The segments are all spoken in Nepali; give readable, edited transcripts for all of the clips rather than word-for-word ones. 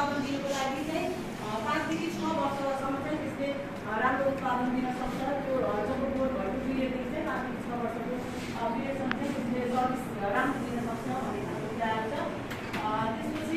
उत्पादन दिनको लागि चाहिँ 5 देखि 6 वर्षसम्म चाहिँ त्यसले राम्रो उत्पादन दिन सक्छ। त्यो जब बोट भएको पिरियडदेखि चाहिँ 5 देखि 6 वर्षको पिरियडसम्म चाहिँ त्यसले सर्भिस राम्रो दिन सक्छ भन्ने खालको कुरा आउँछ। त्यसपछि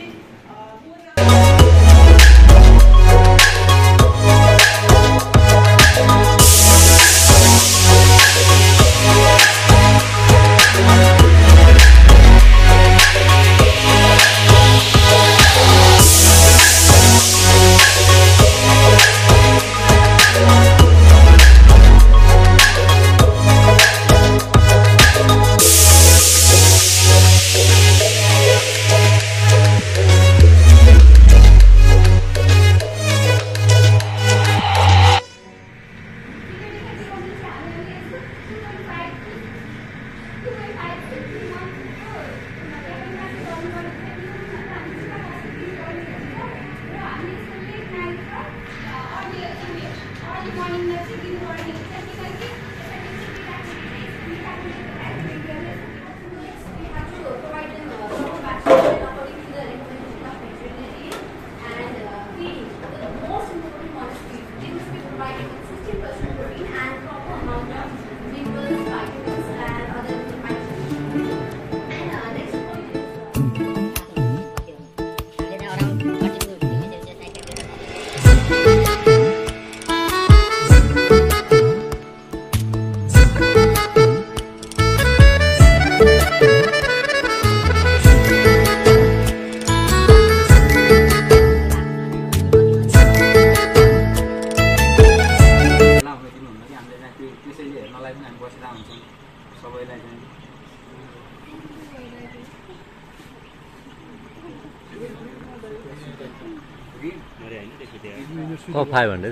Or 500.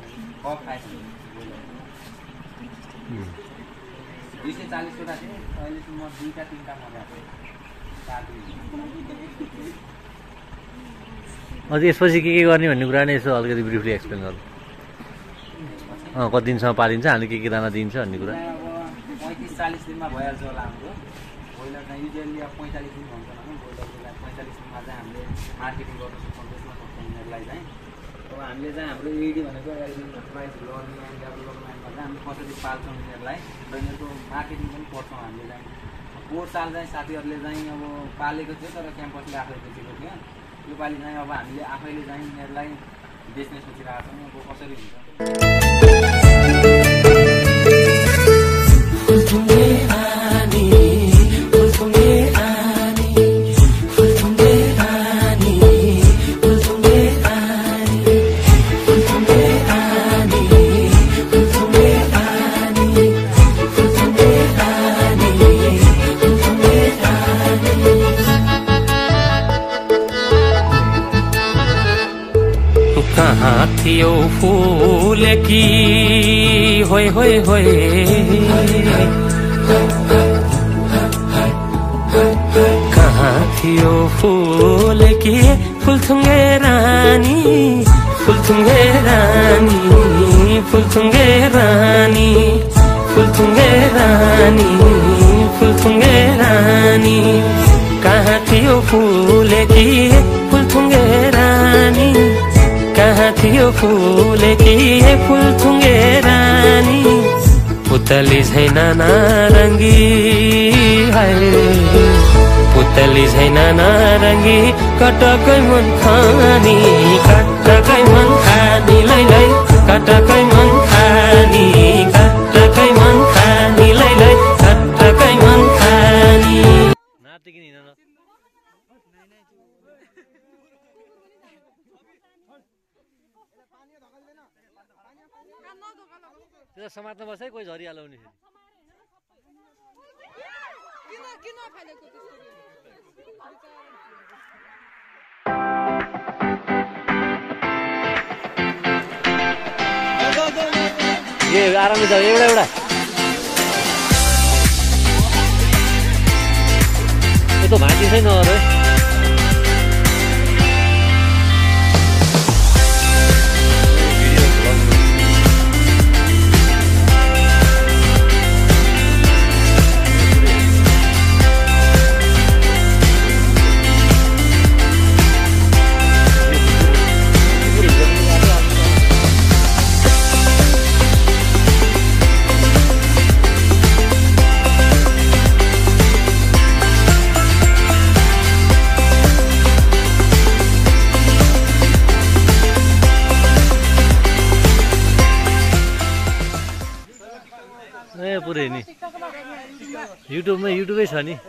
240 वटा थिए अहिलेसम्म 2 का 3 का मगाएको अझ यसपछि के गर्ने भन्ने कुरा नै यसो अलिकति ब्रिफली एक्सप्लेन गर्नु। कति दिनसम्म पालिन्छ, हामीले के दाना दिन्छ भन्ने कुरा। अब 35-40 दिनमा भइहाल्छ होला हाम्रो। ब्रोइलर चाहिँ युजुअली अब 45 दिन भन्छ हैन, ब्रोइलरलाई 45 दिनमा चाहिँ हामीले मार्केटिङ गर्न सक्छौँ। त्यसमा कस्टमरलाई चाहिँ अब हामीले चाहिँ हाम्रो एडी भनेको एग्रिकल्चर प्राइस लर्निङ एन्ड डेभलपमेन्टमा चाहिँ हामी कसरी पाल्छौँ यिनीहरूलाई र यिनीहरूको मार्केटिङ पनि पर्छौँ हामीले चाहिँ। पोहोर साल चाहिँ साथीहरूले चाहिँ अब पालेको थियो तर क्याम्पसले आफै बेचेको थियो। योपालि चाहिँ अब हामीले आफैले चाहिँ यिनीहरूलाई बेच्ने सोचिरहेको छौँ। अब कसरी हुन्छ कहाँ थियो फूल की होय होय होय, कहाँ थियो फूल की फुलथुङ्गे रानी, फुलथुङ्गे रानी, फुलथुङ्गे रानी, फुलथुङ्गे रानी, फुलथुङ्गे रानी। कहाँ थियो फूल की फुलथुङ्गे रानी, कहाँ थियो फूल की फुलथुङ्गे रानी। पुतली छैन नारङ्गी हाय, पुतली छैन नारङ्गी कटकै मन खानी, कटकै मन खानी लै लै, कटकै मन खानी, कटकै मन खानी लै लै, कटकै मन खानी। त्यो समात्न बस्छ है, कोही झरिहाल्यो भने ए आरामले जाऊ। एउटा एउटा यो त भाँची छैन अरे। युट्युबै छ नि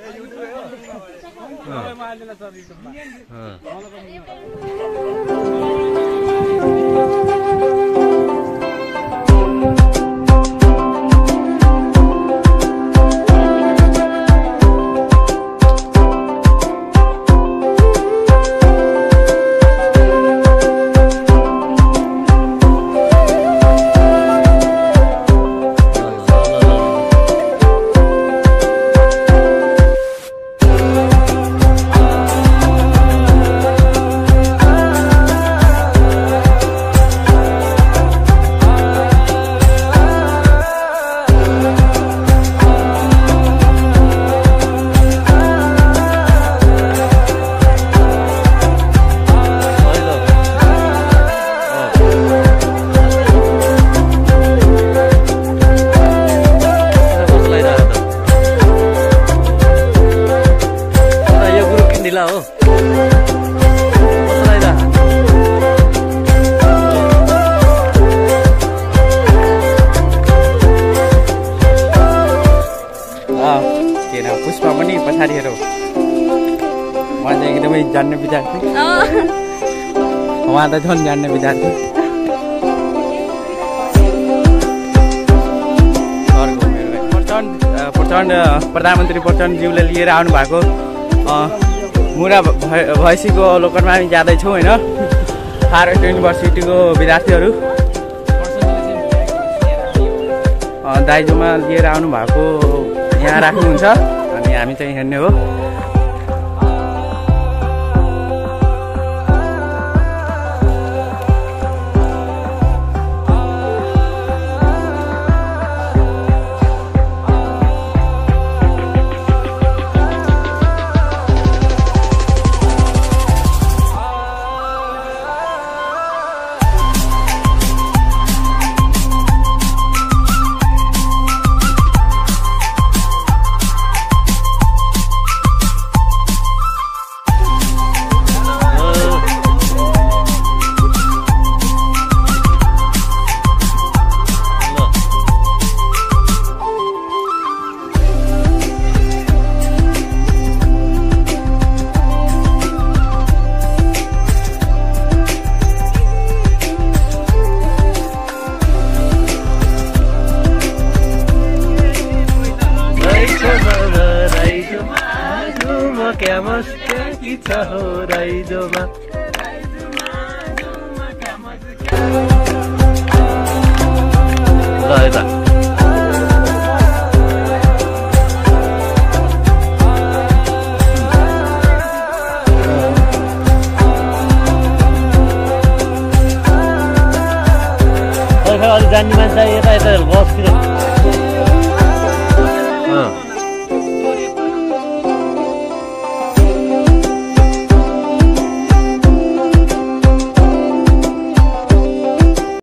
पुष्पा पनि पछाडि हेर उहाँ चाहिँ एकदमै जान्ने विद्यार्थी उहाँ त झन् जान्ने विद्यार्थी प्रचण्ड प्रधानमन्त्री प्रचण्डज्यूले लिएर आउनु भएको मुरा भैँसीको अवलोकनमा हामी जाँदैछौँ होइन फारेस्ट युनिभर्सिटीको विद्यार्थीहरू दाइजोमा लिएर आउनु भएको यहाँ राख्नुहुन्छ अनि हामी चाहिँ हेर्ने हो क्या मस्ती छ हो राइजोमा ल यता अलि जान्ने मान्छे यता यता बसतिर